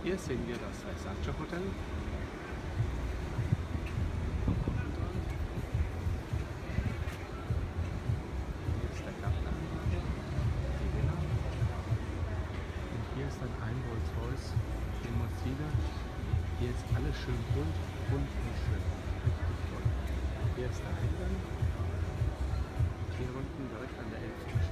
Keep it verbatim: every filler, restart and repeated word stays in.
Hier sehen wir das Versace Hotel. Hier ist der Gartenanlage, die Villa. Und hier ist dann ein Rolls-Royce Limousine. Hier ist alles schön bunt, bunt und schön. Richtig toll. Hier ist der Eingang. Hier unten direkt an der elften